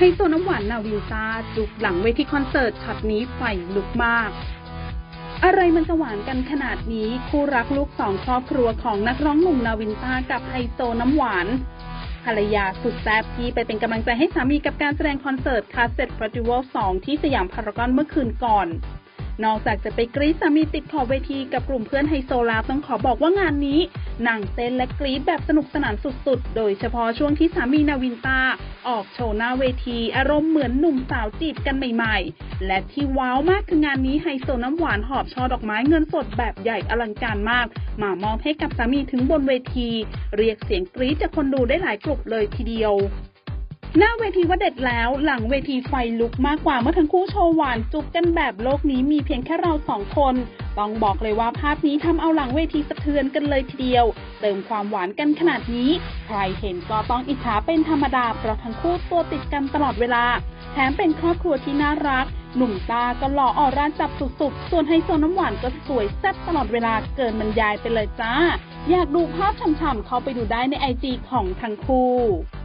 โซน้ำหวานนาวินต้าจุกหลังเวทีคอนเสิร์ตช็อตนี้ไฟลุกมากอะไรมันจะหวานกันขนาดนี้คู่รักลูกสองครอบครัวของนักร้องหนุ่มนาวินต้ากับไฮโซน้ำหวานภรรยาสุดแซ่บที่ไปเป็นกำลังใจให้สามีกับการแสดงคอนเสิร์ตคาสเซ็ตเฟสติวัล 2ที่สยามพารากอนเมื่อคืนก่อนนอกจากจะไปกรี๊ดสามีติดขอบเวทีกับกลุ่มเพื่อนไฮโซแล้วต้องขอบอกว่างานนี้นางเต้นและกรี๊ดแบบสนุกสนานสุดๆโดยเฉพาะช่วงที่สามีนาวินต้าออกโชว์หน้าเวทีอารมณ์เหมือนหนุ่มสาวจีบกันใหม่ๆและที่ว้าวมากคืองานนี้ไฮโซน้ำหวานหอบช่อดอกไม้เงินสดแบบใหญ่อลังการมากมามอบให้กับสามีถึงบนเวทีเรียกเสียงกรี๊ดจากคนดูได้หลายกลุ่มเลยทีเดียวหน้าเวทีว่าเด็ดแล้วหลังเวทีไฟลุกมากกว่าเมื่อทั้งคู่โชว์หวานจุ๊บกันแบบโลกนี้มีเพียงแค่เราสองคนต้องบอกเลยว่าภาพนี้ทำเอาหลังเวทีสะเทือนกันเลยทีเดียวเติมความหวานกันขนาดนี้ใครเห็นก็ต้องอิจฉาเป็นธรรมดาเพราะทั้งคู่ตัวติดกันตลอดเวลาแถมเป็นครอบครัวที่น่ารักหนุ่มตาก็หล่อออร่าจับสุดๆส่วนไฮโซน้ำหวานก็สวยแซ่บตลอดเวลาเกินบรรยายไปเลยจ้าอยากดูภาพฉ่ำๆเข้าไปดูได้ในIGของทั้งคู่